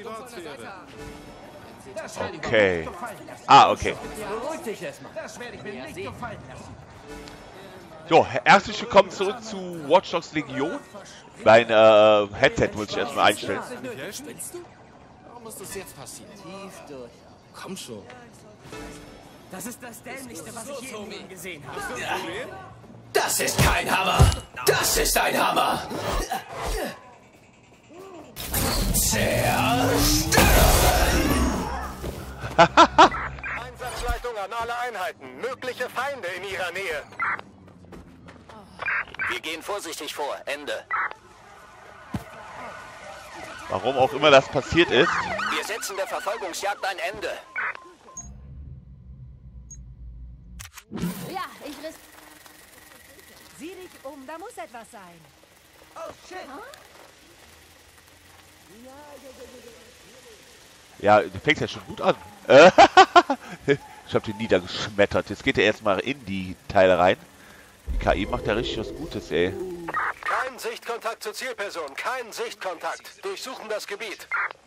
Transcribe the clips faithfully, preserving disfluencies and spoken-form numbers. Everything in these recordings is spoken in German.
Okay. Ah, okay. So, herzlich willkommen zurück zu Watch Dogs Legion. Mein äh, Headset muss ich erstmal einstellen. Warum muss das jetzt passieren? Tief durch. Komm schon. Das ist das Dämlichste, was ich je gesehen habe. Das ist kein Hammer! Das ist ein Hammer! Zerstören! Einsatzleitung an alle Einheiten. Mögliche Feinde in ihrer Nähe. Wir gehen vorsichtig vor. Ende. Warum auch immer das passiert ist. Wir setzen der Verfolgungsjagd ein Ende. Ja, ich riss... Sieh dich um, da muss etwas sein. Oh, shit! Ja, du fängst ja schon gut an. Ich hab den niedergeschmettert. Jetzt geht er erstmal in die Teile rein. Die K I macht ja richtig was Gutes, ey. Kein Sichtkontakt zur Zielperson. Kein Sichtkontakt. Durchsuchen das Gebiet.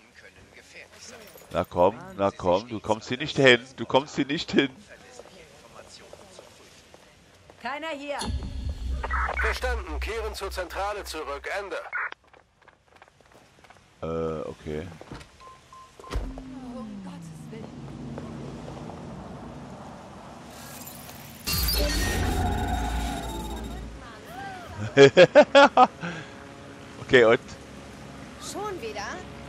Na komm, na komm, du kommst hier nicht hin. Du kommst hier nicht hin. Keiner hier. Verstanden. Kehren zur Zentrale zurück. Ende. Äh, okay. Um Gottes Willen. Okay, und? Schon wieder?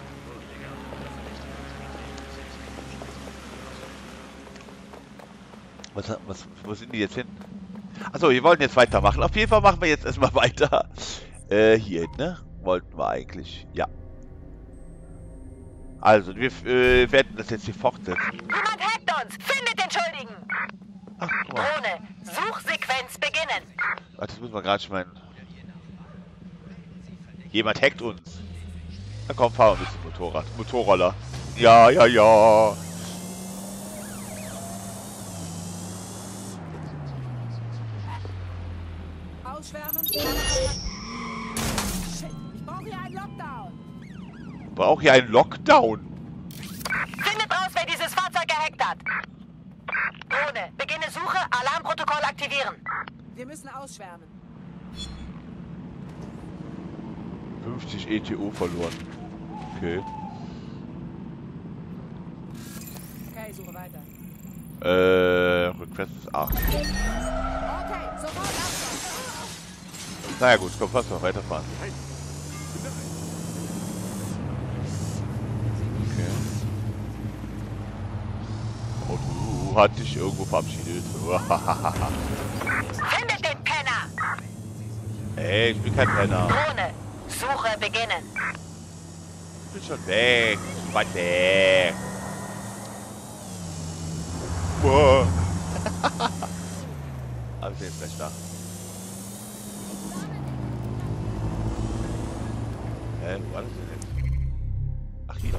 Was, was, wo sind die jetzt hin? Achso, wir wollten jetzt weitermachen. Auf jeden Fall machen wir jetzt erstmal weiter. Äh, hier hin, ne? Wollten wir eigentlich. Ja. Also, wir äh, werden das jetzt hier fortsetzen. Jemand hackt uns! Findet den Schuldigen! Ach, guck mal. Drohne, Suchsequenz beginnen! Warte, das muss man gerade schon meinen. Jemand hackt uns. Na komm, fahr ein bisschen Motorrad. Motorroller. Ja, ja, ja. Ausschwärmen? Shit, ich brauche hier einen Lockdown. Brauche hier einen Lockdown. Findet raus, wer dieses Fahrzeug gehackt hat! Drohne, beginne Suche, Alarmprotokoll aktivieren! Wir müssen ausschwärmen. fünfzig E T O verloren. Okay. Okay, suche weiter. Äh, rückwärts ist acht. Okay, sofort Abstand. Naja gut, komm, lass mal weiterfahren. Okay. Oh, du hast dich irgendwo verabschiedet. Findet den Penner! Ey, ich bin kein Penner. Drohne, Suche beginnen! Ich bin schon weg. Ich bin weit weg. Wow. Aber ich bin jetzt gleich da. Hä, wo war das denn jetzt? Ach, hier.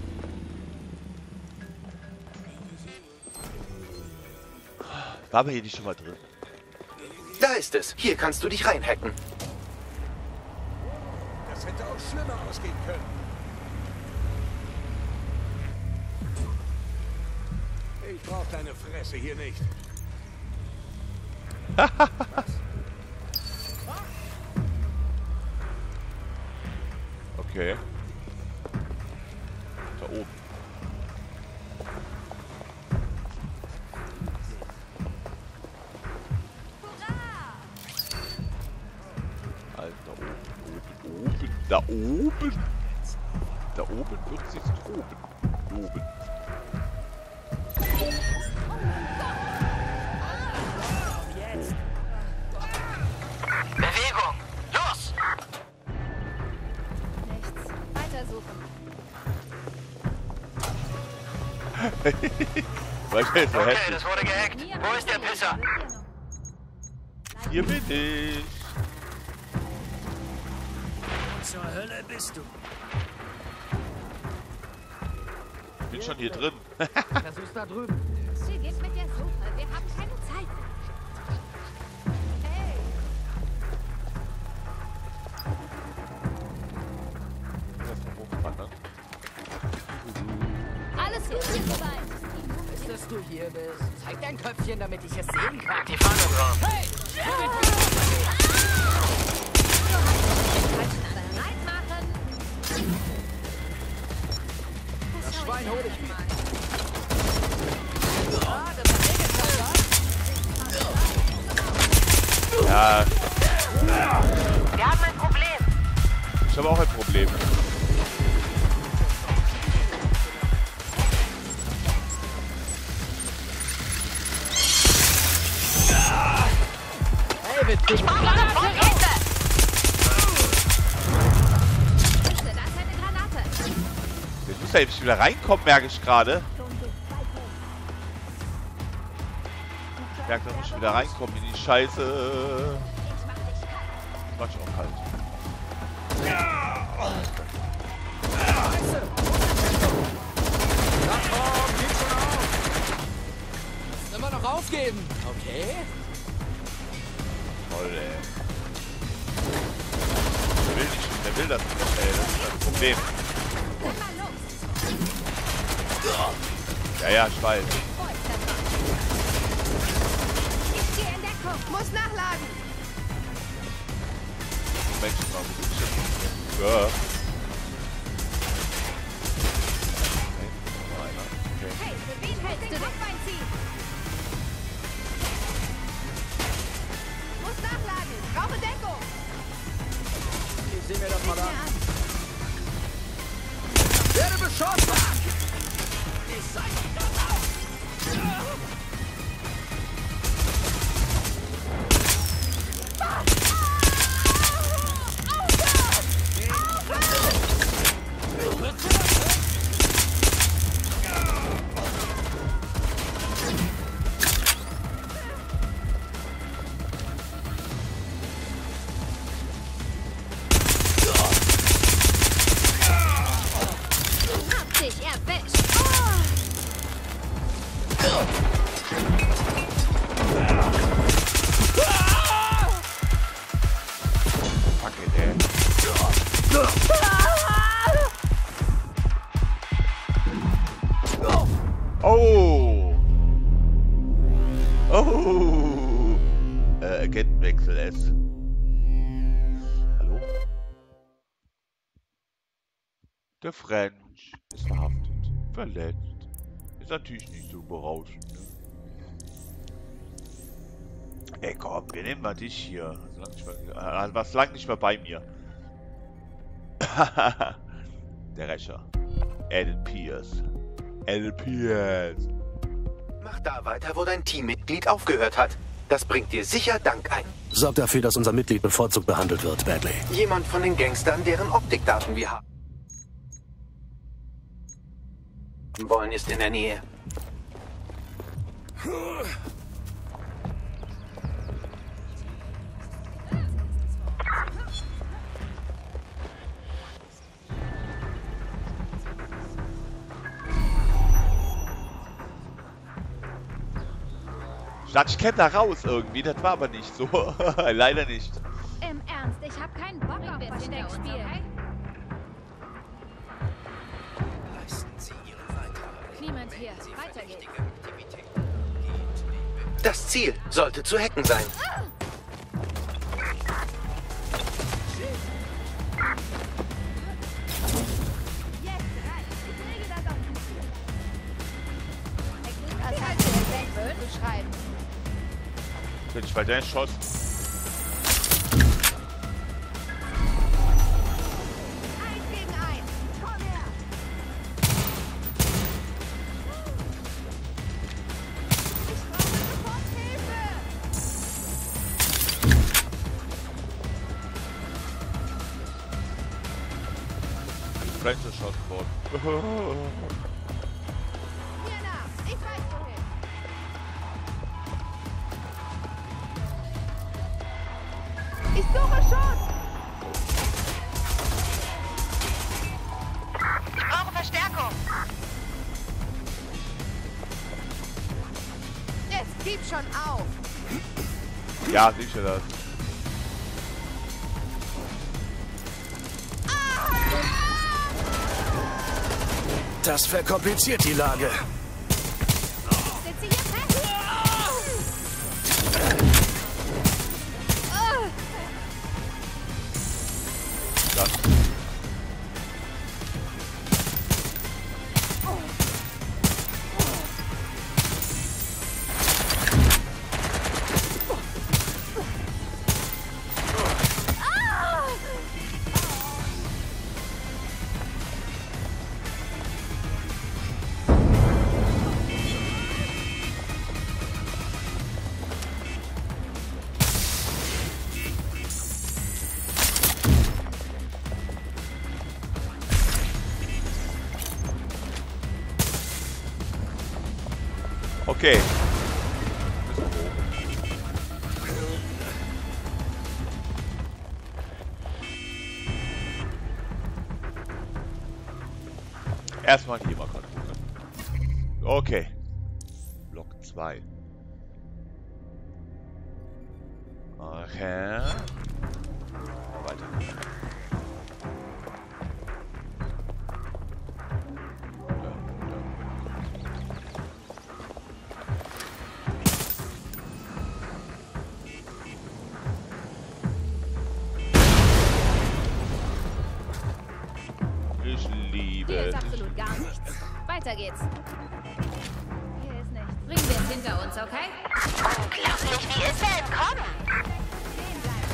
War wir hier nicht schon mal drin? Da ist es. Hier kannst du dich reinhacken. Das hätte auch schlimmer ausgehen können. Ich brauche deine Fresse hier nicht. Okay. Da oben. Also da oben, oben, oben, da oben. Da oben wird sich's toben. Oben. Bewegung, los! Nichts. Weitersuchen. Weil ich jetzt so Okay, heftig. das wurde gehackt. Wo ist der Pisser? Hier bin ich. Zur Hölle bist du. Ich bin schon hier drin. Versuch's da drüben. Sie geht mit der Suche. Wir haben keine Zeit. Hey. Erst mal hochwandern. Ist, dass du hier bist. Zeig dein Köpfchen, damit ich es sehen kann. Die Fahne drauf. Hey! Das Schwein hol ich mir. Ja, Wir haben ein Problem. ich habe auch ein Problem. Hey, wir kriegen Brauche sofort Hilfe. Jetzt muss er eben wieder reinkommen, merke ich gerade. Ich merke, da muss ich wieder reinkommen in die Scheiße. Mach ich auch kalt. immer noch aufgeben. Okay. Toll, ey. Der will nicht, der will das nicht, ey. Das ist das Problem. Ja, ja, ich weiß. Ich gehe in Deckung. Muss nachladen. Menschen mal gut. Ja. Okay, noch einer. Okay. Hey, für wen hältst du den Kopfbein ziehen? Muss nachladen. Brauche Deckung. Ich sehe mir das mal an. Werde beschossen! Ich sag das auf! Oh! Oh! Äh, Agentwechsel S. Hallo? Der French ist verhaftet. Verletzt. Ist natürlich nicht so berauschend, ne? Ey, komm, wir nehmen mal dich hier. Lang nicht mehr, äh, was lang nicht mehr bei mir. Der Rächer. Alan Pierce. Alan Pierce. Mach da weiter, wo dein Teammitglied aufgehört hat. Das bringt dir sicher Dank ein. Sorg dafür, dass unser Mitglied bevorzugt behandelt wird, Bagley. Jemand von den Gangstern, deren Optikdaten wir haben. Wollen ist in der Nähe. Ich dachte, ich käme da raus irgendwie, das war aber nicht so. Leider nicht. Im Ernst, ich habe keinen Bock auf Versteckspiel. Niemand hier. Weiter geht's. Das Ziel sollte zu hacken sein. Jetzt rein. Ich lege das auf den Stuhl. Das heißt, der weg wird beschreiben. Bin ich weiter erschossen. Eins gegen eins. Komm her. Ich brauche sofort Hilfe. French erschossen worden. Hier nach. Ich weiß wohin. Ich suche Schutz. Ich brauche Verstärkung. Es gibt schon auf. Ja, sicher das. Das verkompliziert die Lage. Sitze hier fest. Das. Okay. Erstmal hier mal gucken. Okay. Block zwei. Okay. Weiter. Ich liebe Hier ist es. absolut gar nichts. Weiter geht's. Hier ist nichts. Bringen wir es hinter uns, okay? Unglaublich, wie ist er entkommen? Stehen bleiben.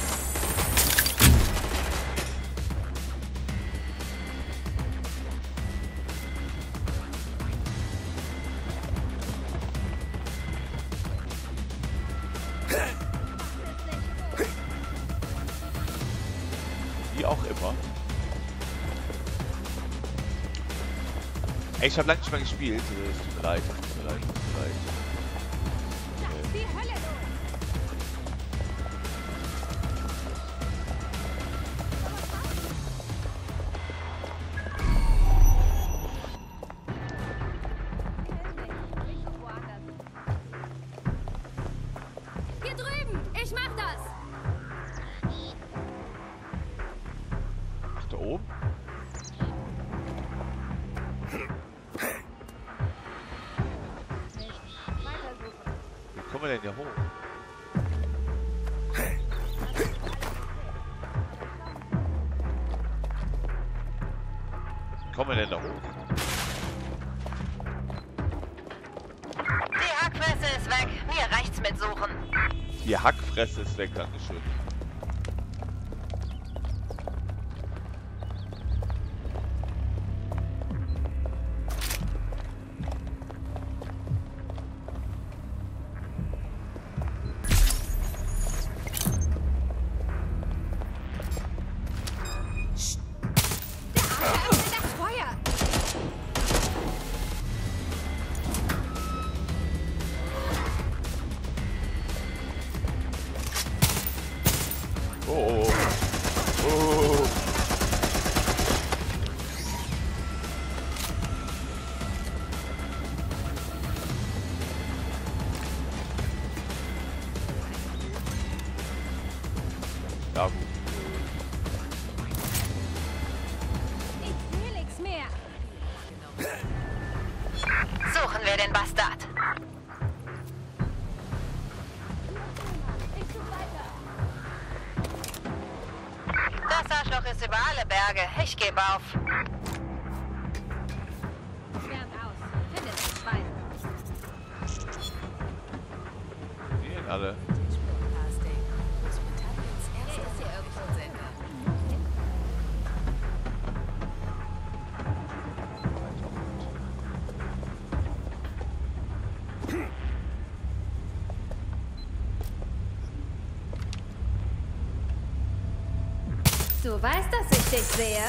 Wie auch immer. Ey, ich habe lange nicht mehr gespielt. Es tut mir leid, es tut mir leid, es tut mir leid. Lass die Hölle los. Ich guck woanders. Hier drüben! Ich mach das! Ach, da oben? Weiter suchen. Wie kommen wir denn hier hoch? Wie kommen wir denn da hoch? Die Hackfresse ist weg. Mir reicht's mit Suchen. Die Hackfresse ist weg, dankeschön. Öffne das Feuer! Oh, oh, oh. Ja, gut. Ich will nichts mehr! Suchen wir den Bastard. Ich such weiter! Das Arschloch ist über alle Berge. Ich gebe auf. Schwärmt aus. Findet das Schwein. Die sind alle. Er ist hier irgendwo. Du weißt, dass ich dich sehe?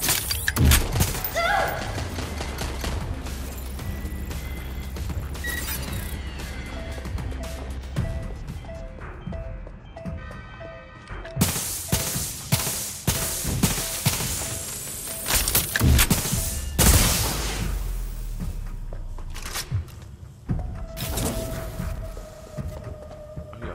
Ach ja.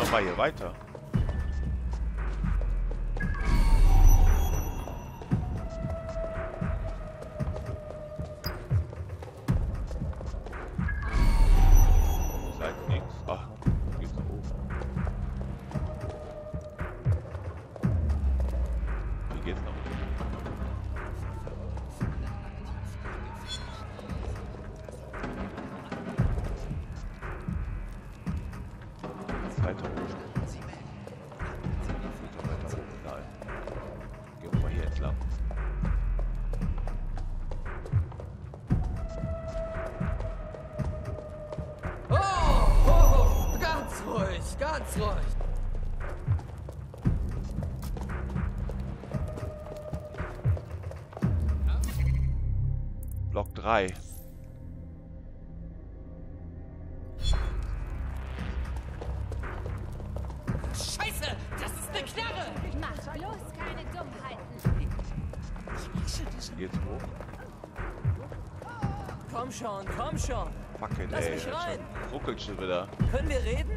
wir mal hier weiter. Seid links. Ach, geht's nach oben. Wie geht's nach oben? Weiter oben. Weiter oben, nein. Gehen wir mal hier entlang. Oh, oh, oh, ganz ruhig, ganz ruhig. Block drei. Scheiße, das ist eine Knarre. Mach bloß keine Dummheiten. Geht's hoch? Komm schon, komm schon. Fuck it, Lass ey. mich rein. Das ruckelt schon wieder. Können wir reden?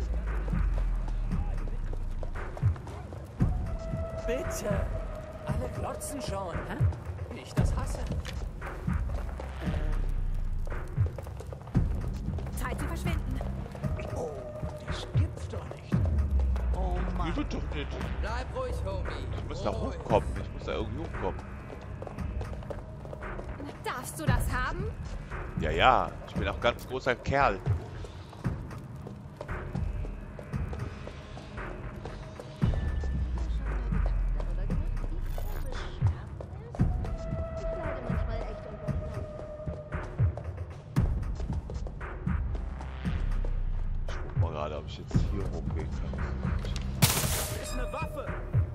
Bitte. Alle glotzen schon, hä? Wie ich das hasse. Zeit zu verschwinden. Oh, das gibt's doch nicht. Oh Die Mann. wird doch nicht. Bleib ruhig, Homie. Ich muss da Ruhig. hochkommen. Ich muss da irgendwie hochkommen. Darfst du das haben? Ja, ja. Ich bin auch ganz großer Kerl. Ich guck mal gerade, ob ich jetzt hier hochgehen kann. Das ist eine Waffe.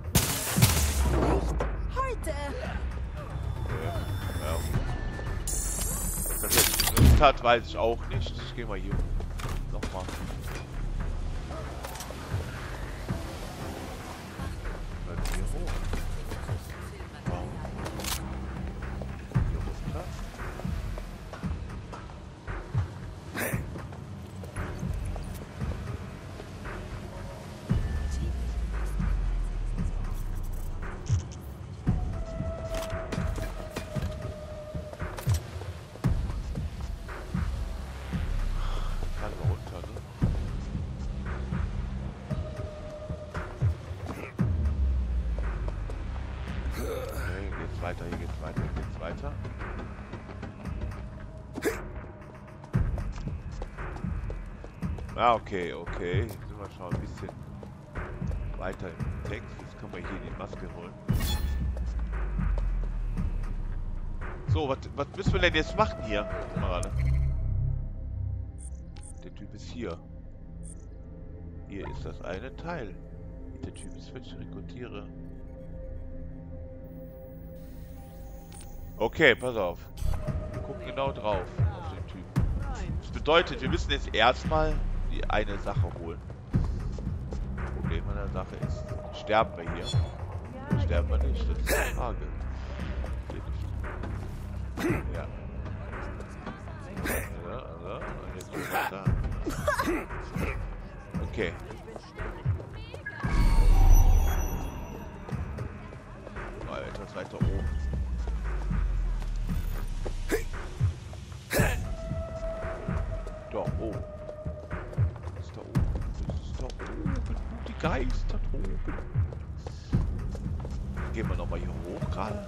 Heute. Ja, okay. Das jetzt benutzt hat, weiß ich auch nicht. Ich gehe mal hier nochmal. Dann hier hoch. Wow. Hier runter. Kann mal runter, ne? Okay, hier geht's weiter, hier geht's weiter, hier geht's weiter. Ah, okay, okay. Jetzt sind wir schon ein bisschen weiter im Text. Jetzt können wir hier die Maske holen. So, was, was müssen wir denn jetzt machen hier? Gerade. Der Typ ist hier. Hier ist das eine Teil. Der Typ ist Switch, rekrutiere. Okay, pass auf. Wir gucken genau drauf auf den Typen. Das bedeutet, wir müssen jetzt erstmal die eine Sache holen. Problem an der Sache ist, sterben wir hier? Sterben wir nicht? Das ist die Frage. Hier nicht. Ja. Ja, also, und jetzt sind wir da. Okay. Mal etwas weiter oben. Da oben. Das ist da oben. Das ist da oben. Die Geister oben. Gehen wir nochmal hier hoch gerade.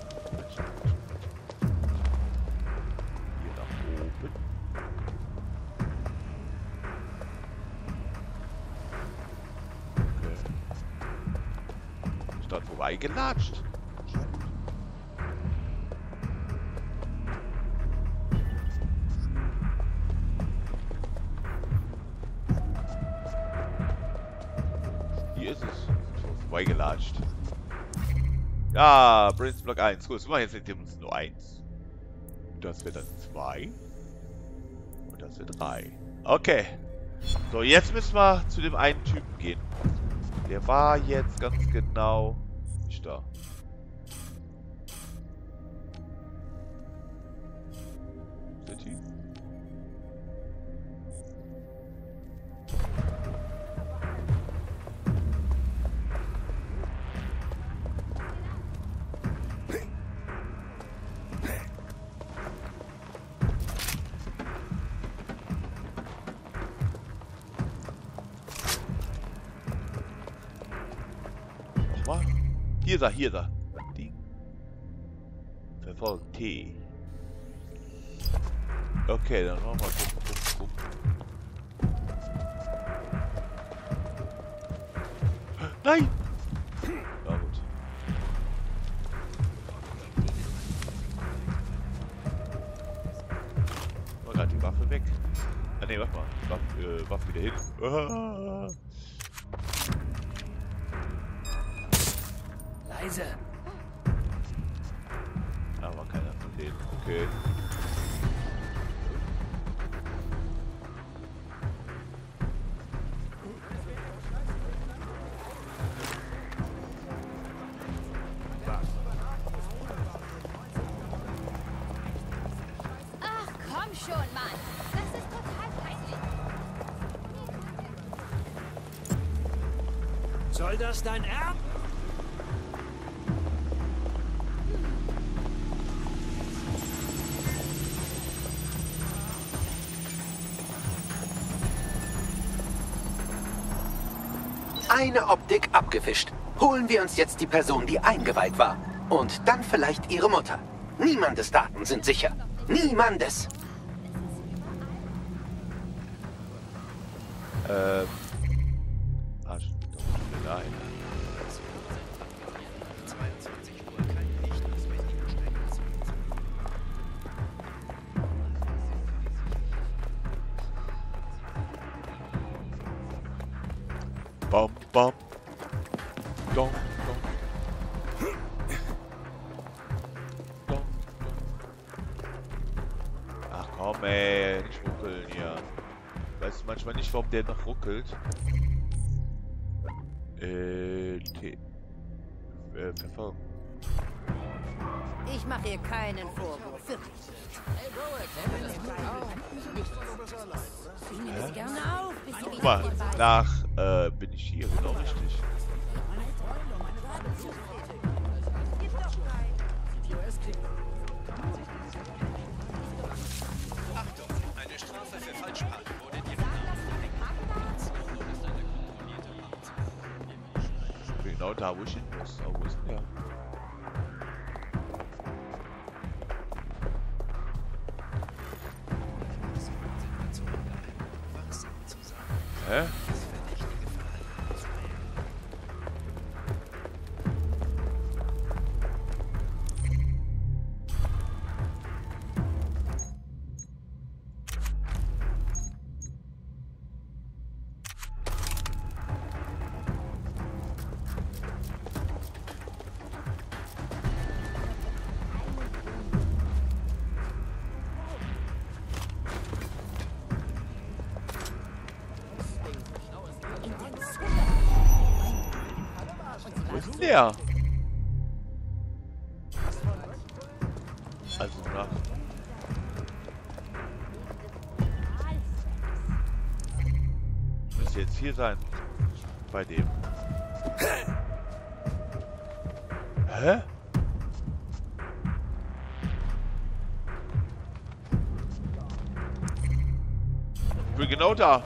Hier nach oben. Okay. Ist dort vorbeigelatscht. Hier ist es. Vorbeigelatscht. Ja, Brains Block eins. Gut, wir machen jetzt mit dem nur eins. Das wird dann zwei. Und das wird drei. Okay. So, jetzt müssen wir zu dem einen Typen gehen. Der war jetzt ganz genau nicht da. Der Typ. Hier ist er, hier ist er. Ding. Verfolgt T. Okay, dann machen wir gucken, gucken, gucken. Nein! Ja gut. War gerade die Waffe weg. Ah ne, warte mal. Waffe, äh, Waffe wieder hin. Ah. Leise. Da war keiner von denen. Okay. Ach, komm schon, Mann. Das ist total peinlich. Soll das dein Ernst? Eine Optik abgefischt. Holen wir uns jetzt die Person, die eingeweiht war. Und dann vielleicht ihre Mutter. Niemandes Daten sind sicher. Niemandes. Ähm. Ah, schon wieder dahin. Bam, bam. Dong, dong. Dong, dong. Ach komm, ey, nicht ruckeln hier. Weißt du manchmal nicht, warum der noch ruckelt? Äh, T. Äh, Verfolgung. Ich mache ihr keinen Vorwurf. Wirklich. Ich nehme sie gerne auf, bis sie Guck wieder mal, mit den Beinen- nach, äh, bin ich hier, genau richtig. Achtung, eine Strafe für Falschparken wurde dir Genau da, wo ich hin muss. Oh, wo ist denn der? Hä? Wo ist denn der? Also nach. Müsste jetzt hier sein. Bei dem. Hä? Ich bin genau da.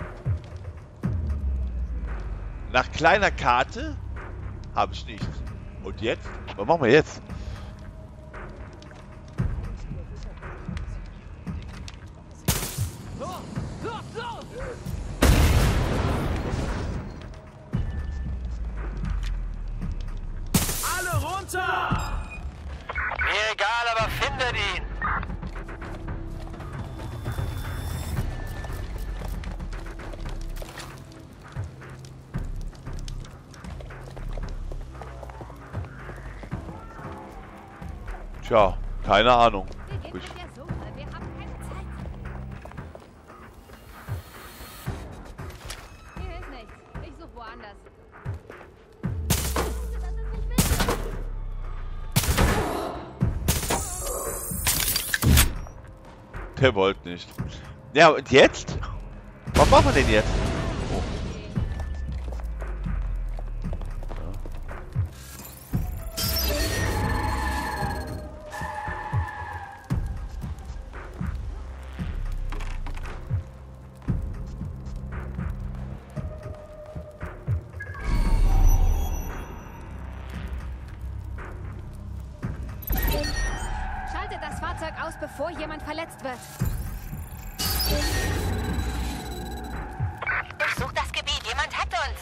Nach kleiner Karte habe ich nichts. Und jetzt? Was machen wir jetzt? Alle runter! Mir egal, aber findet ihn. Tja, keine Ahnung. Wir gehen Ich, mit der Suche. Wir haben keine Zeit. Hier ist nichts. Ich suche woanders. Das ist nicht wild. der wollte nicht. Ja, und jetzt? Was machen wir denn jetzt? Oh. bevor jemand verletzt wird. Durchsucht das Gebiet. Jemand hat uns.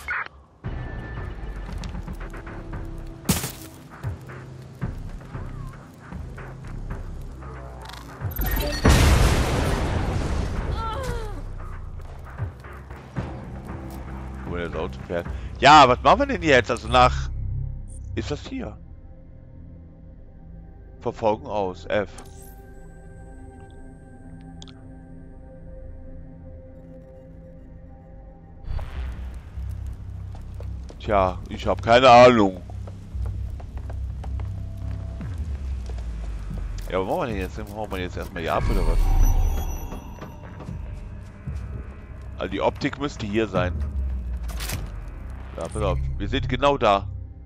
Wo das Auto fährt. Ja, was machen wir denn jetzt? Also nach... Ist das hier? Verfolgen aus. F. Tja, ich habe keine Ahnung. Ja, was machen wir denn jetzt? Hauen wir jetzt erstmal hier ab oder was? Also die Optik müsste hier sein. Ja, pass auf. Wir sind genau da.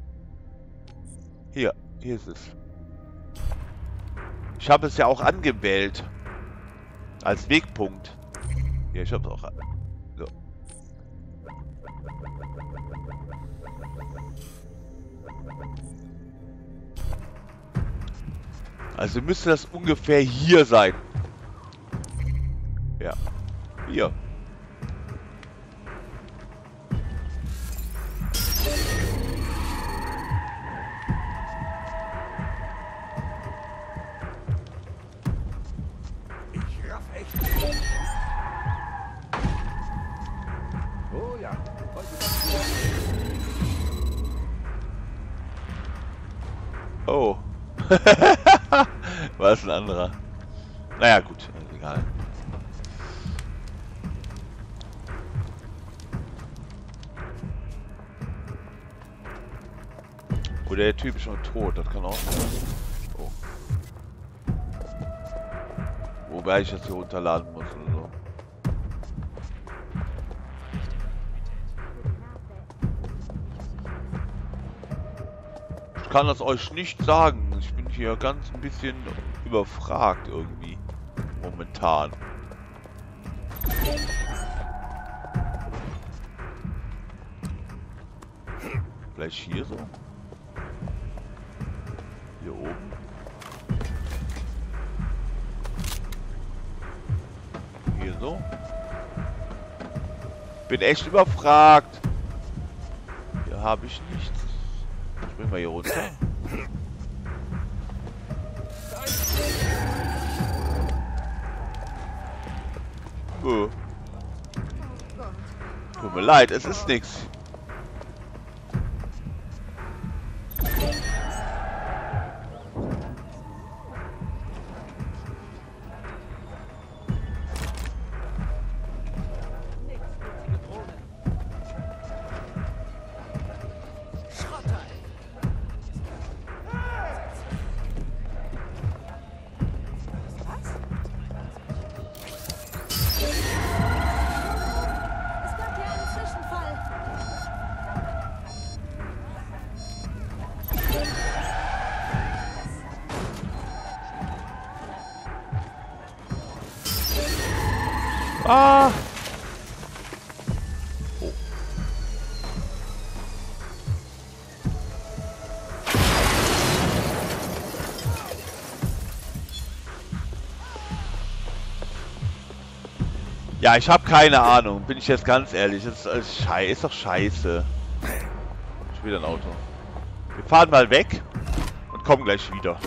Hier, hier ist es. Ich habe es ja auch angewählt. Als Wegpunkt. Hier, ich habe es auch... So. Also müsste das ungefähr hier sein. Ja. Hier. Ich raff echt. Oh ja. Oh. War es ein anderer? Naja, gut, egal. Oder der Typ ist schon tot, das kann auch sein. Oh. Wobei ich das hier runterladen muss oder so. Ich kann das euch nicht sagen. Ich bin hier ganz ein bisschen überfragt irgendwie. Momentan. Vielleicht hier so? Hier oben? Hier so? Bin echt überfragt. Hier habe ich nichts. Springen wir hier runter. Oh. Tut mir leid, es ist nichts. Ah! Oh. Ja, ich habe keine Ahnung, bin ich jetzt ganz ehrlich. Das ist, schei ist doch scheiße. Schon wieder ein Auto. Wir fahren mal weg und kommen gleich wieder.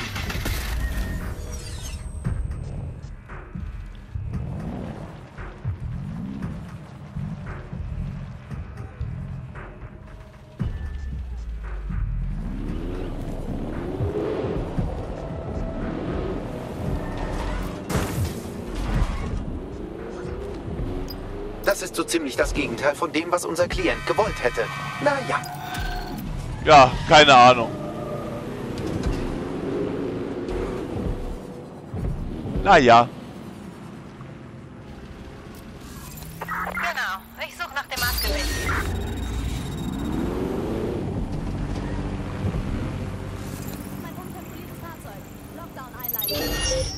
Das ist so ziemlich das Gegenteil von dem, was unser Klient gewollt hätte. Naja. Ja, keine Ahnung. Naja. Genau, ich suche nach dem Abgewicht. Mein unkontrolliertes Fahrzeug. Lockdown einleiten.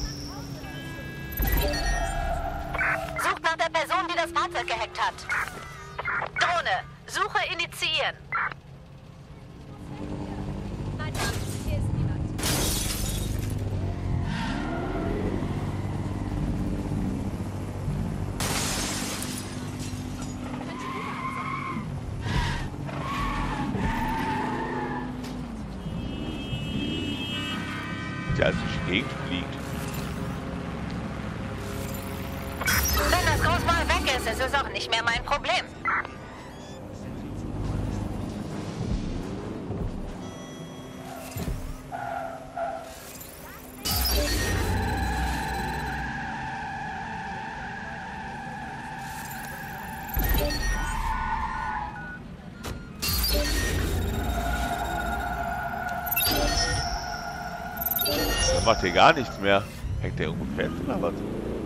Sucht nach der Person, die das Fahrzeug gehackt hat. Drohne, Suche initiieren. Nein, hier ist niemand. hier alles durch die Gegend fliegt. Wenn das Groß mal weg ist, ist es auch nicht mehr mein Problem. Der macht hier gar nichts mehr. Hängt der irgendwo fest oder was?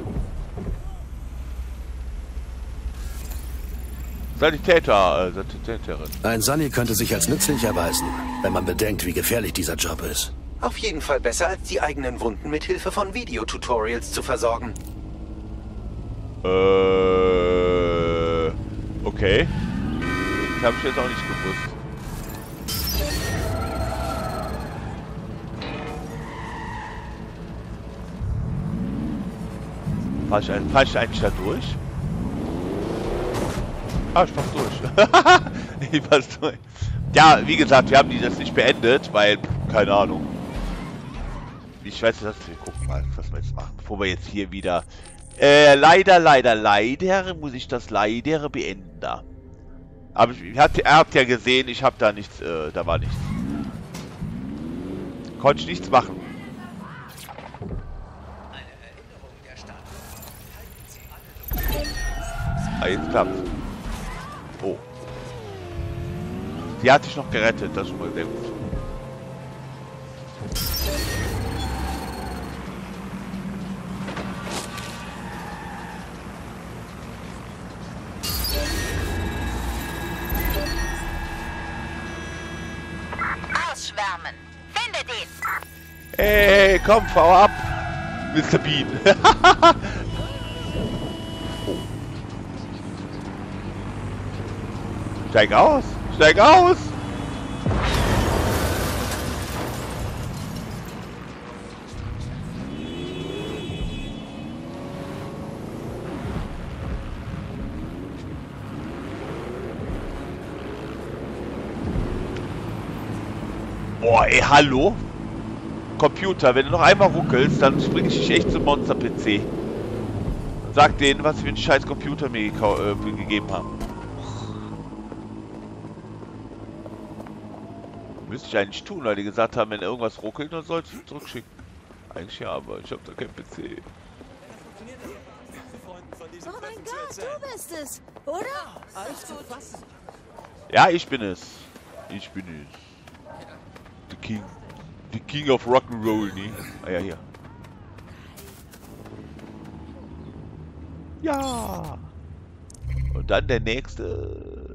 Sanitäter, äh, Sanitäterin. Ein Sunny könnte sich als nützlich erweisen, wenn man bedenkt, wie gefährlich dieser Job ist. Auf jeden Fall besser, als die eigenen Wunden mit Hilfe von Videotutorials zu versorgen. Äh, okay. Das habe ich jetzt auch nicht gewusst. Fahr ich, ein, fahr ich eigentlich da durch? Ah, ich fahr durch. Ich fahr's durch. Ja, wie gesagt, wir haben die das nicht beendet, weil, keine Ahnung. Ich weiß nicht, wir gucken mal, was wir jetzt machen, bevor wir jetzt hier wieder... Äh, leider, leider, leider muss ich das leider beenden da. Aber ich, ihr habt, ihr habt ja gesehen, ich habe da nichts, äh, da war nichts. Konnte ich nichts machen. Ah, jetzt klappt's. Oh. Die hat sich noch gerettet, das ist schon mal sehr gut. Ausschwärmen. Findet ihn. Hey, komm, fahr ab, Mister Bean. Oh. Steig aus, steig aus. Boah, ey, hallo? Computer, wenn du noch einmal ruckelst, dann springe ich dich echt zum Monster-P C. Sag denen, was für einen scheiß Computer mir äh, gegeben haben. Müsste ich eigentlich tun, weil die gesagt haben, wenn irgendwas ruckelt, dann sollst du zurückschicken. Eigentlich ja, aber ich habe da kein P C. Oh mein Gott, du bist es, oder? Alles gut. Ja, ich bin es. Ich bin es. The King. The King of Rock'n'Roll, ne? Ah ja, hier. Ja. Und dann der nächste.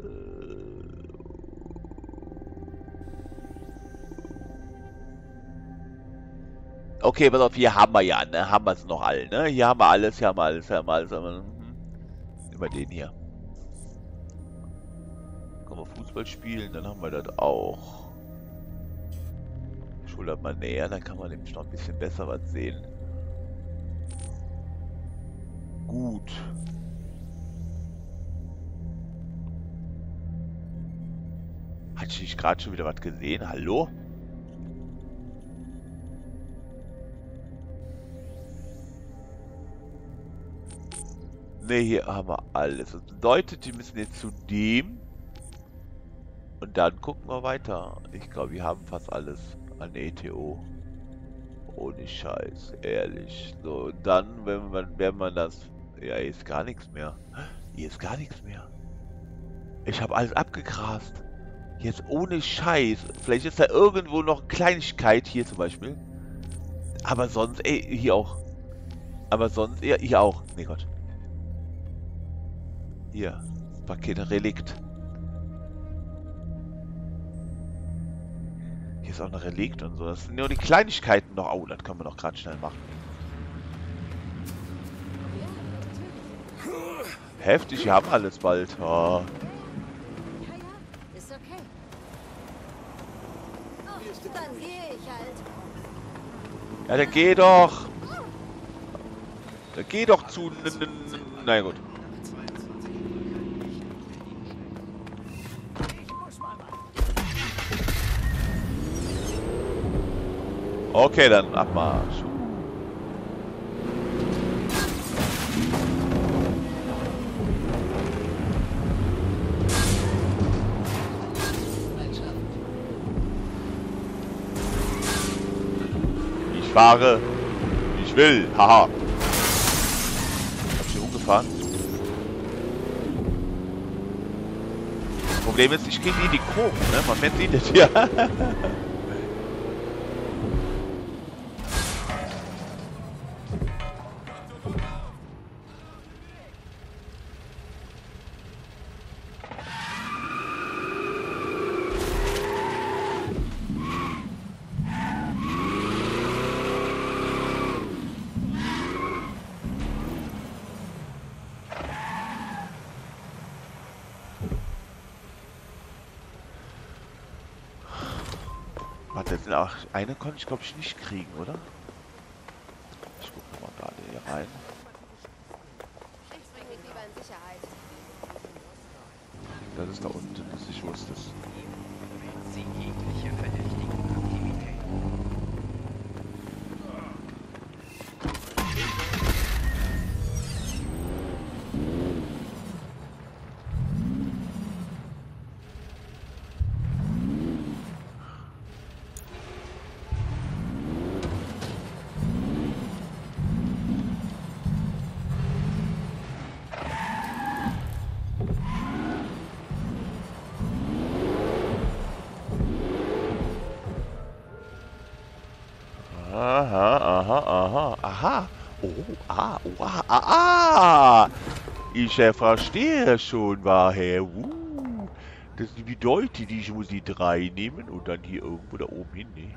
Okay, pass auf, hier haben wir ja, ne? Haben wir es noch alle, ne? Hier haben wir alles, hier haben wir alles, hier haben wir alles. Aber, hm. Immer den hier. Können wir Fußball spielen, dann haben wir das auch. Schultert mal näher, dann kann man nämlich noch ein bisschen besser was sehen. Gut. Hatte ich gerade schon wieder was gesehen? Hallo? Ne, hier haben wir alles. Das bedeutet, die müssen jetzt zu dem. Und dann gucken wir weiter. Ich glaube, wir haben fast alles an E T O. Ohne Scheiß, ehrlich. So, und dann, wenn man, wenn man das... Ja, hier ist gar nichts mehr. Hier ist gar nichts mehr. Ich habe alles abgegrast. Jetzt ohne Scheiß. Vielleicht ist da irgendwo noch eine Kleinigkeit, hier zum Beispiel. Aber sonst, ey, hier auch. Aber sonst, ja, hier auch. Nee, Gott. Hier, Paket Relikt. Hier ist auch ein Relikt und so. Das sind nur die Kleinigkeiten noch. Oh, das können wir noch gerade schnell machen. Heftig, wir haben alles bald. Oh. Ja, ja, ist okay. Oh, dann gehe ich halt. Ja, dann geh doch. Dann geh doch zu... Na ja, gut. Okay, dann Abmarsch. Ich fahre, wie ich will. Haha. Hab ich hier rumgefahren? Das Problem ist, ich gehe nie in die Kurven, ne? Man sieht das hier. Warte, jetzt auch eine konnte ich glaube ich nicht kriegen, oder? Ich gucke mal gerade hier rein. Das ist da unten, das ich wusste es. Sie jegliche verdächtige Aktivität. Aha, aha, aha, aha. Oh, ah, oh, ah, ah, ah. Ich äh, verstehe schon, woher. Uh, das bedeutet, ich muss die drei nehmen und dann hier irgendwo da oben hin. Ne?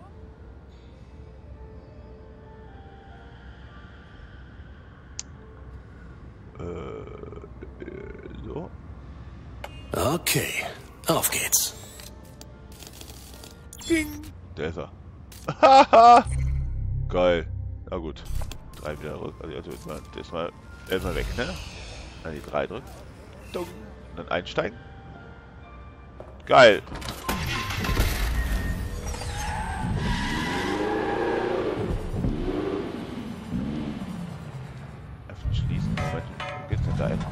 Äh, äh, so. Okay, auf geht's. Ding. Da ist er. Haha! Geil. Na gut. Drei wieder rück. Also erstmal erstmal erstmal weg, ne? Dann die drei drücken. Dung. Und dann einsteigen. Geil. Öffnen, schließen. Moment. Wo geht's denn da hin?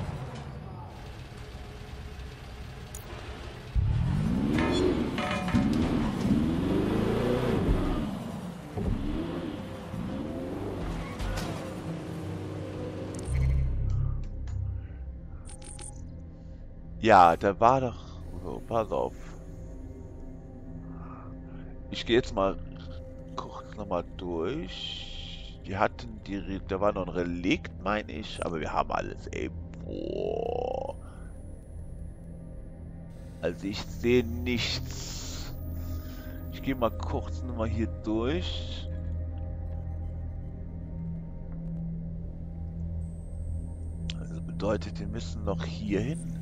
Ja, da war doch... So, pass auf. Ich gehe jetzt mal kurz nochmal durch. Die hatten die... Da war noch ein Relikt, meine ich. Aber wir haben alles, ey. Boah. Also ich sehe nichts. Ich gehe mal kurz nochmal hier durch. Also bedeutet, wir müssen noch hier hin.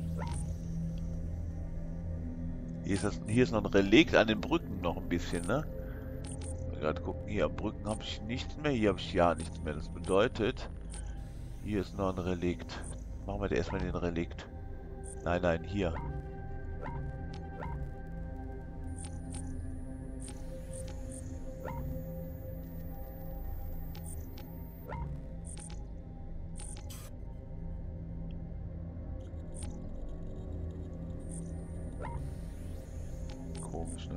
Hier ist, das, hier ist noch ein Relikt an den Brücken noch ein bisschen, ne? Gerade gucken, hier am Brücken habe ich nichts mehr, hier habe ich ja nichts mehr. Das bedeutet, hier ist noch ein Relikt. Machen wir da erstmal den Relikt. Nein, nein, hier. Komisch, ne?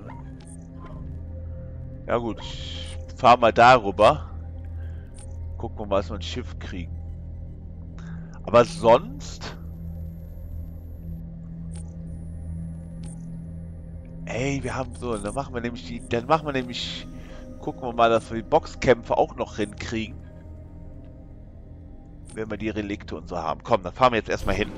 Ja gut, ich fahr mal darüber. Gucken wir mal, was wir ein Schiff kriegen. Aber sonst... Ey, wir haben so, dann machen wir nämlich die, dann machen wir nämlich, gucken wir mal, dass wir die Boxkämpfe auch noch hinkriegen. Wenn wir die Relikte und so haben. Komm, dann fahren wir jetzt erstmal hin.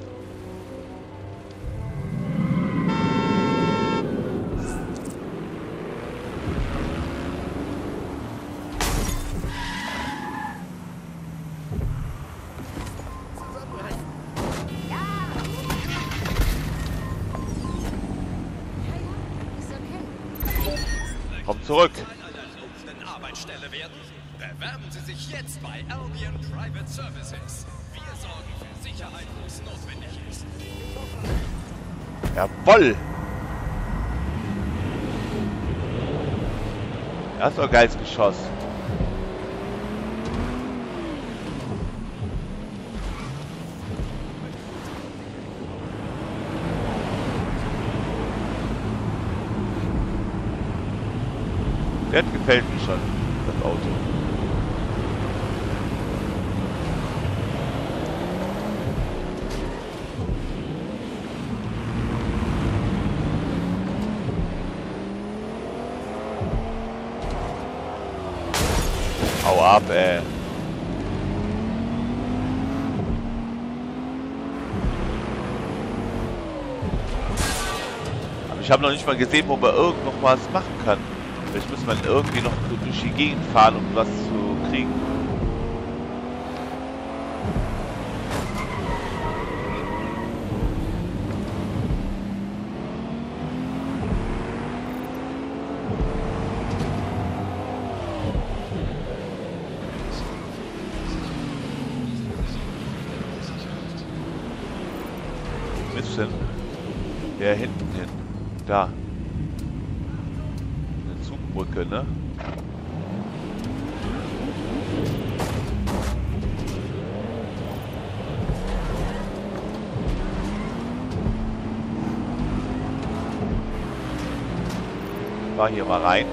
Komm zurück. Arbeitsstelle werden. Bewerben Sie sich jetzt bei Albion Private Services. Wir sorgen für Sicherheit, wo es notwendig ist. Jawoll. Das ist doch ein geiles Geschoss. Der gefällt mir schon, das Auto. Hau ab, ey. Aber ich habe noch nicht mal gesehen, wo man irgend noch was machen kann. Vielleicht muss man irgendwie noch so durch die Gegend fahren, um was zu kriegen. Bisschen der hinten hin. Da. Eine Zugbrücke, ne? Fahr hier mal rein.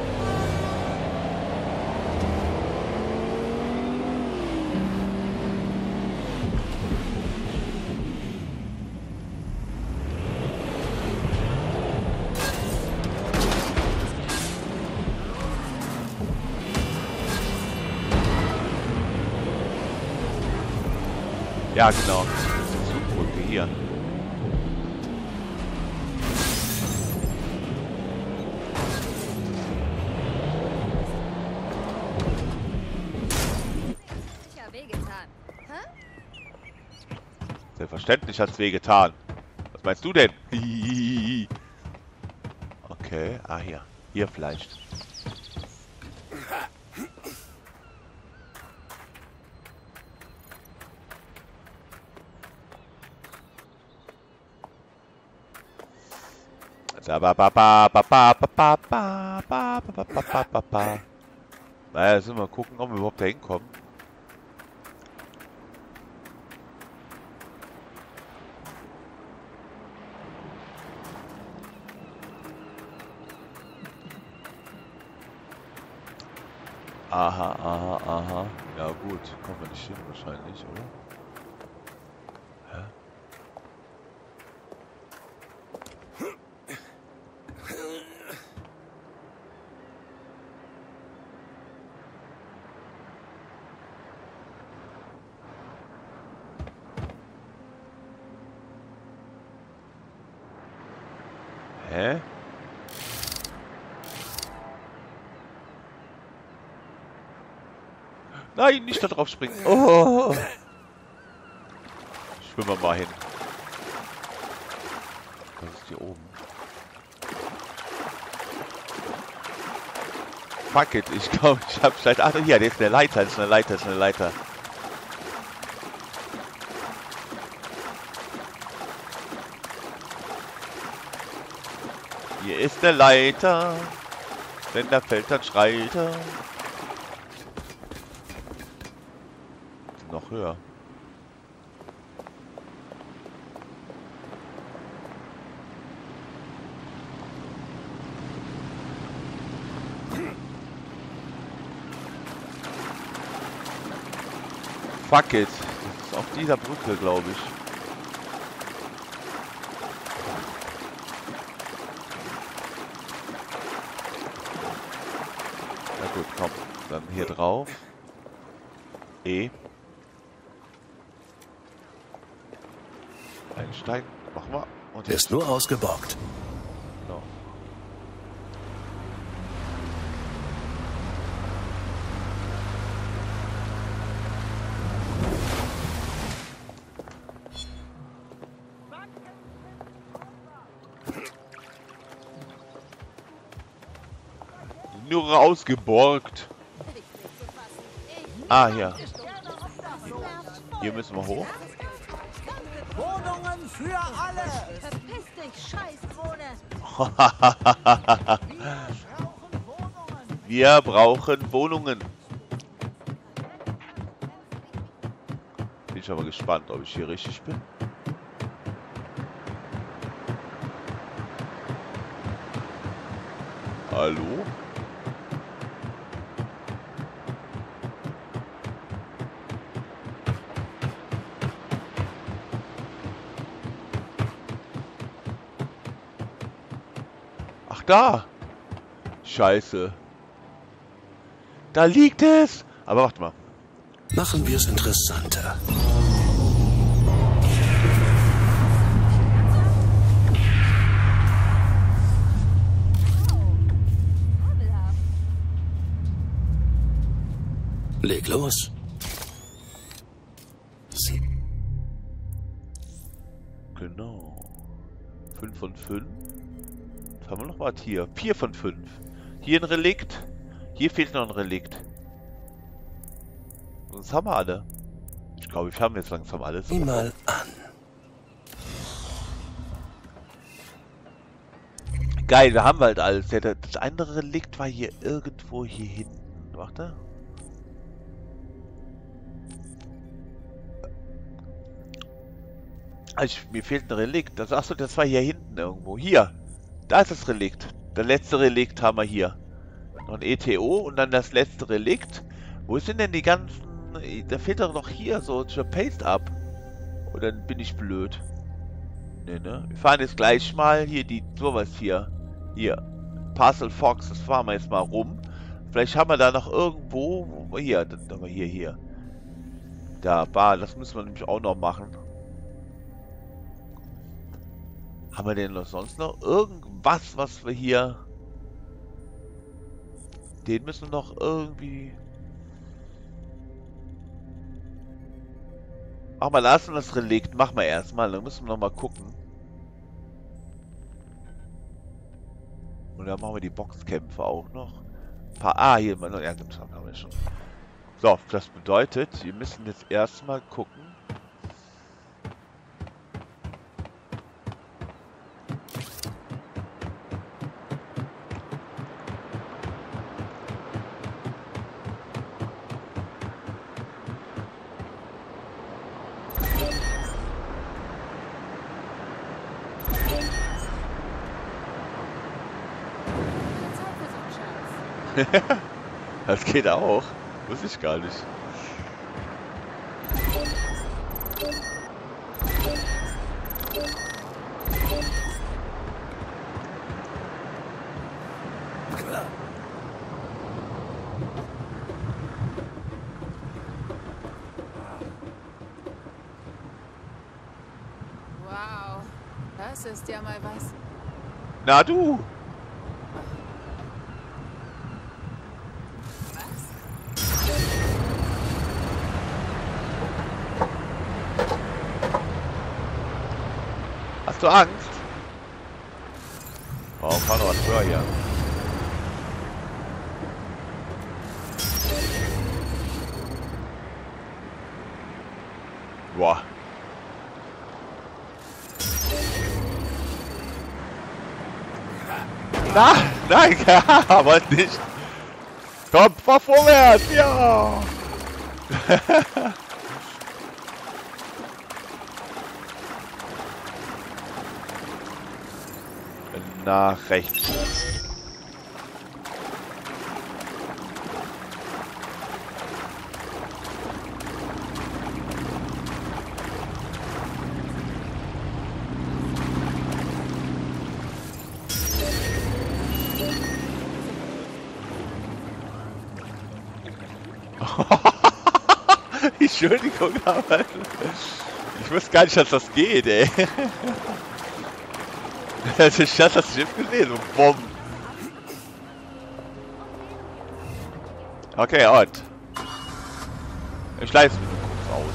Ja, genau. Das ist die Zugbrücke hier. Ja, wehgetan. Hä? Selbstverständlich hat's wehgetan. Was meinst du denn? Okay, ah hier. Hier vielleicht. Naja, jetzt müssen wir gucken, ob wir überhaupt da hinkommen. Aha, aha, aha. Ja gut, kommen wir nicht hin wahrscheinlich, oder? Hä? Hä? Nein, nicht da drauf springen. Oh. Schwimmen wir mal hin. Das ist hier oben. Fuck it, ich glaube, ich habe vielleicht... Ach, hier, der ist eine Leiter, das ist eine Leiter, das ist eine Leiter. Hier ist der Leiter. Wenn der fällt, dann schreit er. Noch höher. Fuck it. Das ist auf dieser Brücke, glaube ich. Na gut, komm. Dann hier drauf. E. Einsteigen. Machen wir. Und jetzt ist nur ausgebockt. Genau. Nur ausgeborgt. Ah, hier. Hier müssen wir hoch. Wohnungen für alle! Verpiss dich, Scheißwohne! Wir brauchen Wohnungen. Bin ich aber gespannt, ob ich hier richtig bin. Hallo? Ach da! Scheiße. Da liegt es! Aber warte mal. Machen wir es interessanter. Leg los. Genau. fünf von fünf. Was haben wir noch was hier? vier von fünf. Hier ein Relikt. Hier fehlt noch ein Relikt. Sonst haben wir alle. Ich glaube, wir haben jetzt langsam alles. Sieh mal an. Geil, wir haben halt alles. Ja, das andere Relikt war hier irgendwo hier hinten. Warte. Also, mir fehlt ein Relikt. Das, achso, das war hier hinten irgendwo. Hier. Da ist das Relikt. Das letzte Relikt haben wir hier. Noch ein E T O und dann das letzte Relikt. Wo sind denn die ganzen... Da fehlt doch noch hier so Paste ab. Oder bin ich blöd? Ne, ne? Wir fahren jetzt gleich mal hier die... sowas hier. Hier. Parcel Fox. Das fahren wir jetzt mal rum. Vielleicht haben wir da noch irgendwo... Wo, hier. Aber hier, hier. Da, Bar. Das müssen wir nämlich auch noch machen. Haben wir denn noch sonst noch irgendwas, was wir hier... Den müssen wir noch irgendwie... Mach mal, lassen wir das Relikt. Mach mal erstmal, dann müssen wir noch mal gucken. Und dann machen wir die Boxkämpfe auch noch. Ein paar... Ah, hier, ja, gibt's haben wir schon. So, das bedeutet, wir müssen jetzt erstmal gucken. Das geht auch. Wusste ich gar nicht. Wow, das ist ja mal was. Na du! Hast du Angst? Oh, fahr noch was höher hier. Boah. Na, nein, wollte nicht. Komm, fahr vorwärts, ja. Nach rechts. Entschuldigung, aber ich wusste gar nicht, dass das geht, ey. Also ich hatte das Schiff gesehen und bumm. Okay, und ich leise mir nur kurz aus.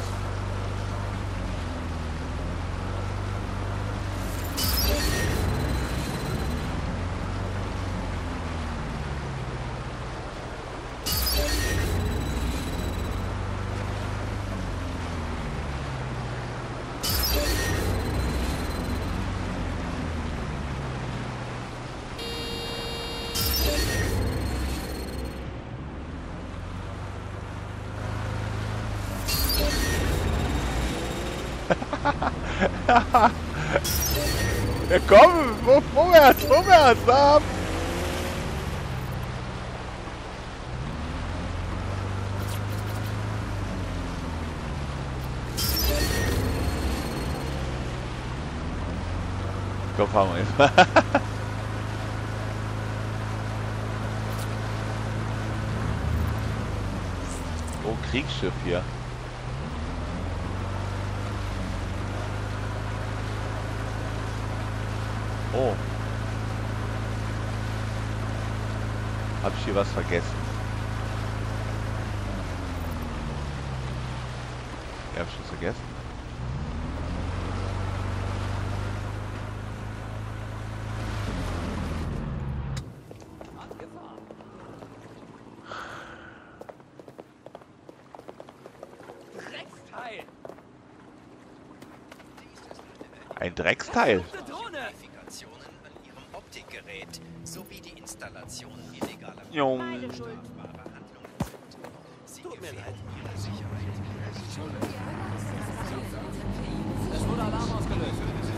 Ja, komm, vorwärts, vorwärts, ab! Komm, fahren wir jetzt mal. Oh, Kriegsschiff hier. Oh. Hab ich hier was vergessen? Ja, hab ich was vergessen? Ein Drecksteil. Modifikationen an ihrem Optikgerät sowie die Installation illegaler Jung. Handlungen sind. Sie gefährden ihre Sicherheit. Es wurde Alarm ausgelöst.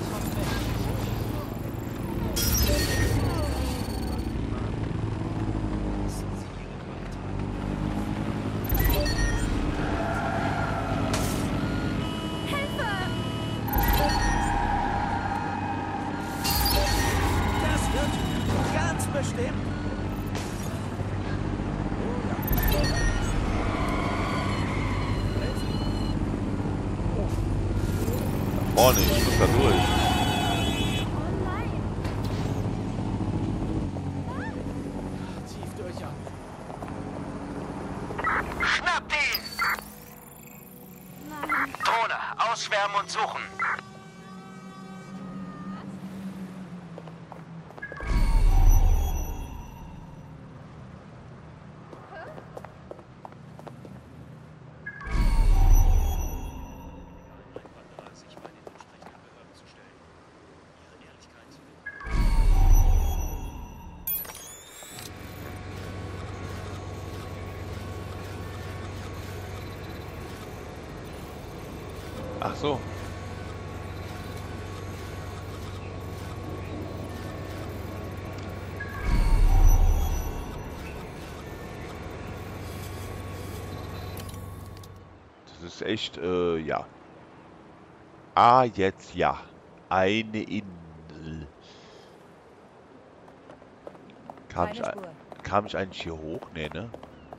Vorne, ich muss da durch. Tief durchatmen. Schnappt ihn! Nein. Drohne, ausschwärmen und suchen. Ach so. Das ist echt, äh, ja. Ah, jetzt ja. Eine Insel. Kam ich, kam ich eigentlich hier hoch? Nee, ne?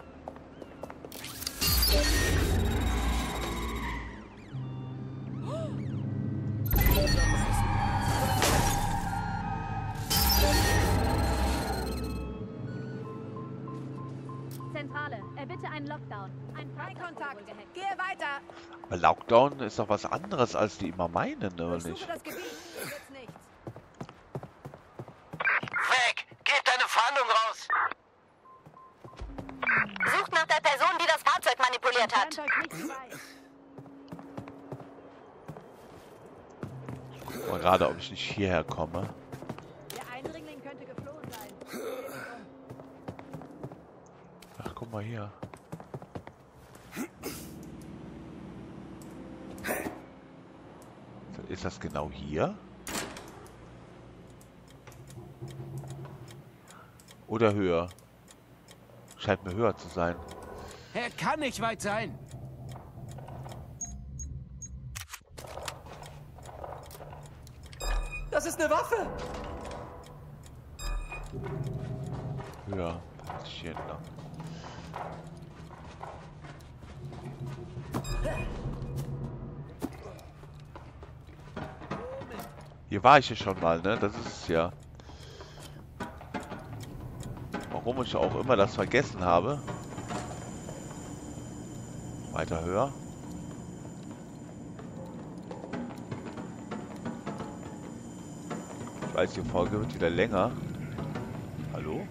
Zentrale, erbitte einen Lockdown. Ein Kontakt. Gehe weiter. Aber Lockdown ist doch was anderes, als die immer meinen, oder nicht? Das Gebiet. Jetzt nichts. Weg! Gebt deine Fahndung raus! Sucht nach der Person, die das Fahrzeug manipuliert hat. Trennt euch nicht frei. Guck mal gerade, ob ich nicht hierher komme. Der Eindringling könnte geflohen sein. Ach, guck mal hier. Ist das genau hier? Oder höher? Scheint mir höher zu sein. Er kann nicht weit sein. Das ist eine Waffe. Höher. Hier entlang. Hier war ich ja schon mal, ne? Das ist es ja. Warum ich auch immer das vergessen habe. Weiter höher. Ich weiß, die Folge wird wieder länger. Hallo?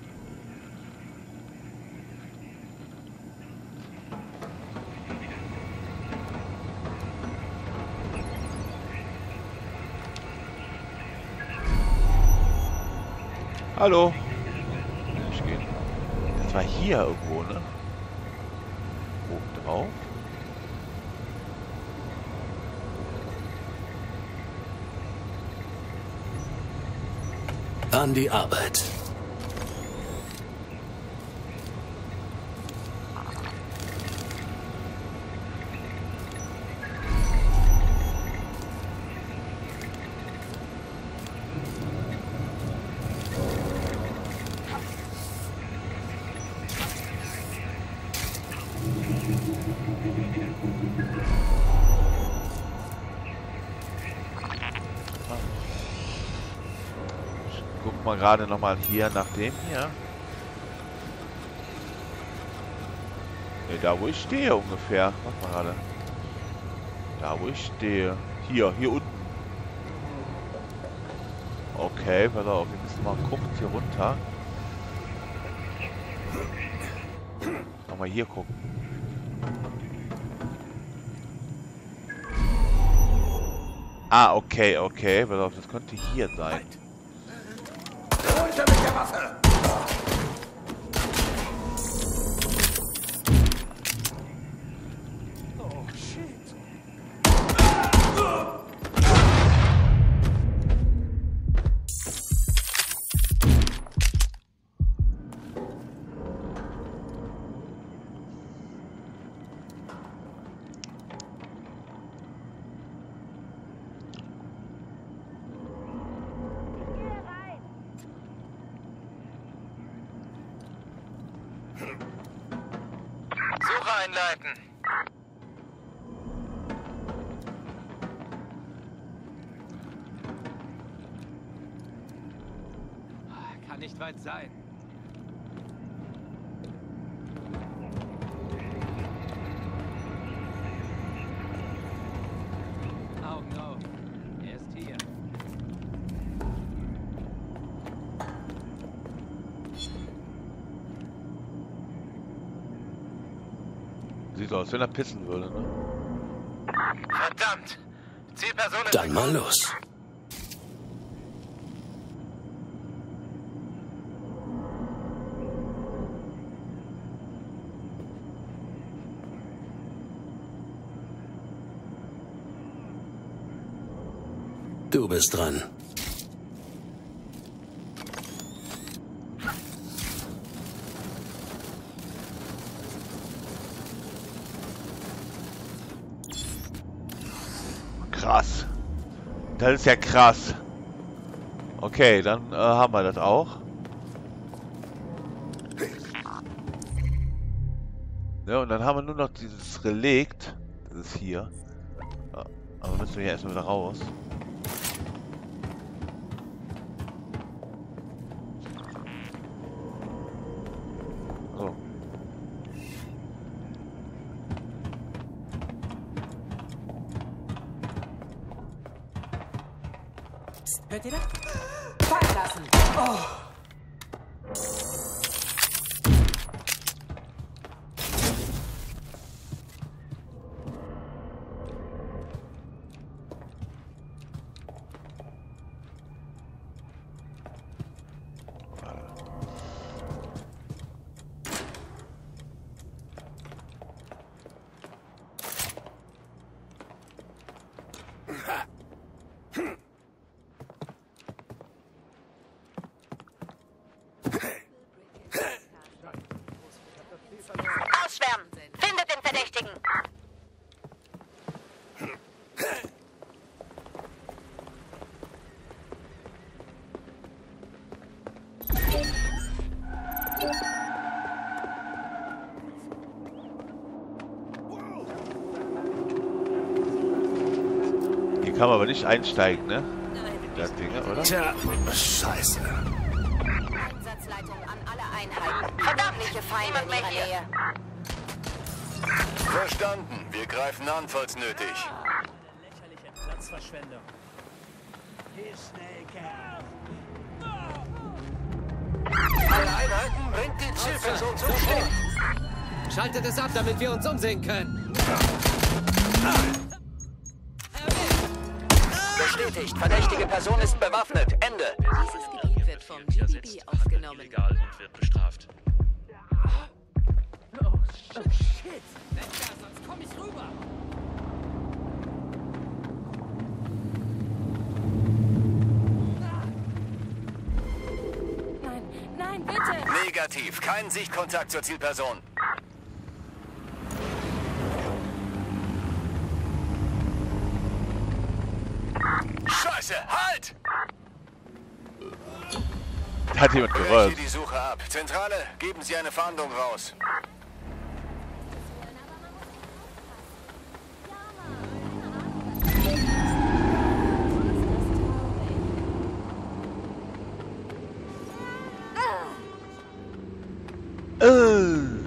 Hallo. Ich gehe. Das war hier irgendwo, ne? Oben drauf. An die Arbeit. Guck mal gerade noch mal hier nach dem hier. Ne, da wo ich stehe ungefähr. Warte mal gerade. Da wo ich stehe. Hier, hier unten. Okay, pass auf, wir müssen mal gucken hier runter. Mal hier gucken. Ah, okay, okay. Pass auf, das könnte hier sein. Runter mit der Waffe! Oh, shit. Suche einleiten. Kann nicht weit sein. Oh no. Er ist hier. Sieht so aus, wenn er pissen würde, ne? Verdammt! Zielperson ist... Dann mal los. Du bist dran. Krass. Das ist ja krass. Okay, dann äh, haben wir das auch. Ja, und dann haben wir nur noch dieses Relikt. Das ist hier. Ja, aber müssen wir hier erstmal wieder raus. So. Hört ihr das? Fallen lassen! Oh. Ausschwärmen! Findet den Verdächtigen! Hier kann man aber nicht einsteigen, ne? Das Ding, oder? Tja, scheiße. Einsatzleitung an alle Einheiten. Verdammtliche Feinde in ihrer Nähe. Verstanden. Wir greifen an, falls nötig. Lächerliche Platzverschwendung. Geh schnell, Kerl. Alle Einheiten, bringt die Zielperson zum Stehen. Schaltet es ab, damit wir uns umsehen können. Bestätigt, verdächtige Person ist bewaffnet. Ende. Dieses Gebiet wird vom G B B aufgenommen. Illegal und wird bestraft. Oh, shit! Wetter, sonst komm ich rüber! Nein, bitte! Negativ. Kein Sichtkontakt zur Zielperson. Scheiße! Halt! Hat jemand Breche gewollt. die Suche ab. Zentrale, geben Sie eine Fahndung raus. Äh.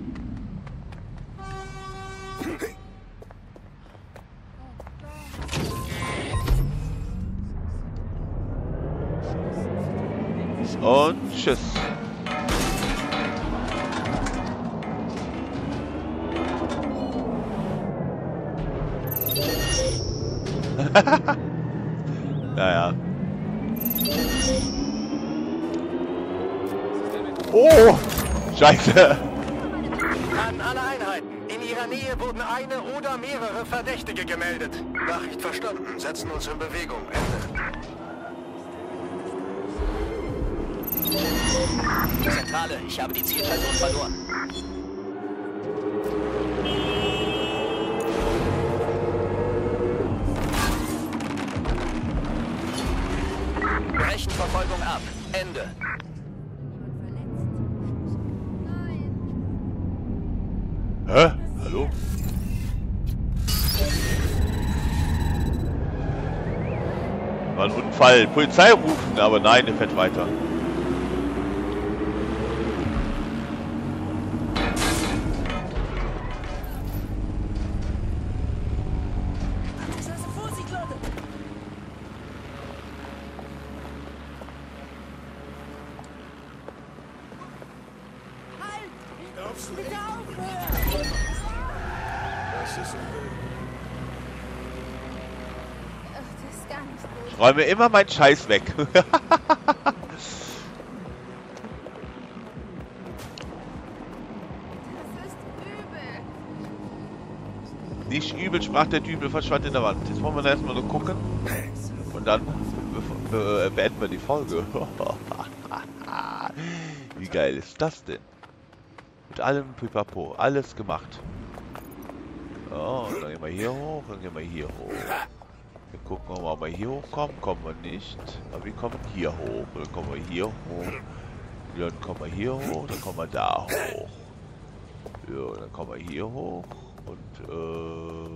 Und tschüss. Naja. Oh! Scheiße! An alle Einheiten. In Ihrer Nähe wurden eine oder mehrere Verdächtige gemeldet. Nachricht verstanden. Setzen uns in Bewegung. Ende. Zentrale, ich habe die Zielperson verloren. Brechen Verfolgung ab. Ende. Hä? Hallo? War ein Unfall. Polizei rufen, aber nein, der fährt weiter. Ich räume immer meinen Scheiß weg. Nicht übel, sprach der Dübel, verschwand in der Wand. Jetzt wollen wir erstmal nur gucken. Und dann be be beenden wir die Folge. Wie geil ist das denn? Mit allem Pipapo, alles gemacht. Oh, und dann gehen wir hier hoch, dann gehen wir hier hoch. Wir gucken, ob wir hier hochkommen, kommen wir nicht. Aber wir kommen hier hoch, dann kommen wir hier hoch. Dann kommen wir hier hoch, dann kommen wir da hoch. Ja, dann kommen wir hier hoch und äh...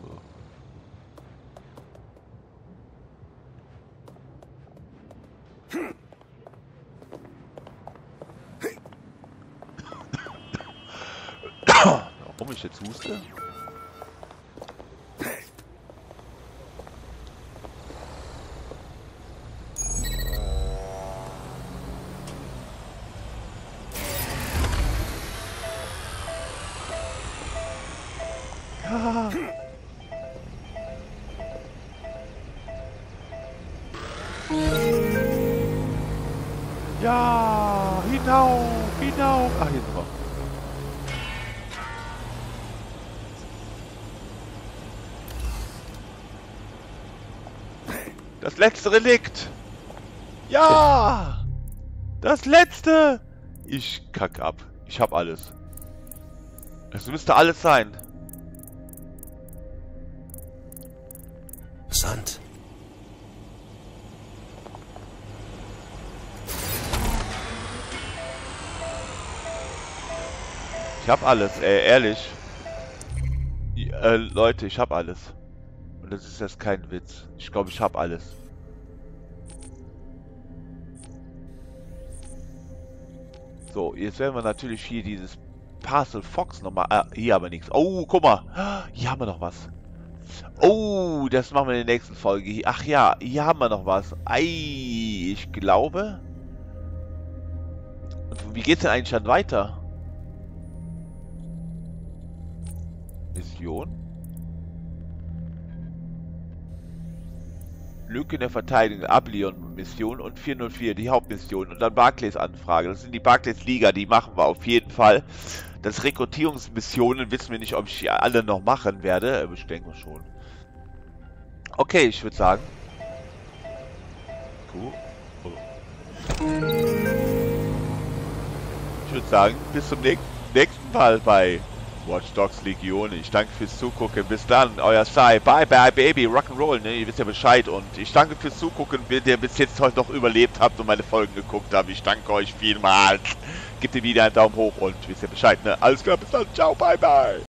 Warum ich jetzt huste? Ja. Ja, hinauf, hinauf. Ach, hier sind wir. Das letzte Relikt. Ja. Das letzte. Ich kack ab. Ich hab alles. Es müsste alles sein. Sand. Ich hab alles, äh, ehrlich. Äh, Leute, ich hab alles. Und das ist jetzt kein Witz. Ich glaube, ich hab alles. So, jetzt werden wir natürlich hier dieses Parcel Fox nochmal... Äh, hier haben wir nichts. Oh, guck mal. Hier haben wir noch was. Oh, das machen wir in der nächsten Folge. Ach ja, hier haben wir noch was. Ei, ich glaube... Und wie geht's denn eigentlich dann weiter? Mission? Lücke in der Verteidigung, Ablion-Mission und vier null vier, die Hauptmission. Und dann Barclays-Anfrage. Das sind die Barclays-Liga, die machen wir auf jeden Fall. Das Rekrutierungsmissionen wissen wir nicht, ob ich die alle noch machen werde. Ich denke schon. Okay, ich würde sagen. Cool. Oh. würde sagen, bis zum nächsten Mal bei Watch Dogs Legion. Ich danke fürs Zugucken. Bis dann, euer Sai. Bye, bye, Baby. Rock'n'Roll, ne? Ihr wisst ja Bescheid. Und ich danke fürs Zugucken, wenn ihr bis jetzt heute noch überlebt habt und meine Folgen geguckt habt. Ich danke euch vielmals. Gebt dem Video einen Daumen hoch und wisst ihr Bescheid, ne? Alles klar, bis dann. Ciao, bye, bye.